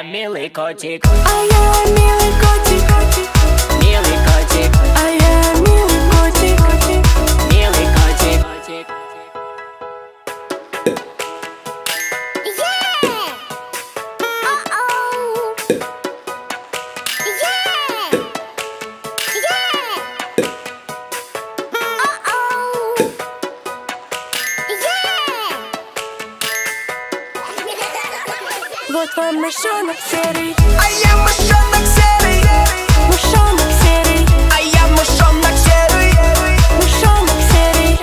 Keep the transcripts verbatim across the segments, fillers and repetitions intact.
я милый котик. А я милый котик. Милый котик. А я милый котик. Милый котик. Вот твой мышонок серый. А я мышонок серый. Мышонок серый. А я мышонок серый. Мышонок серый.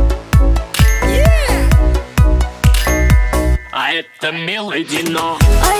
А это милый Дино. А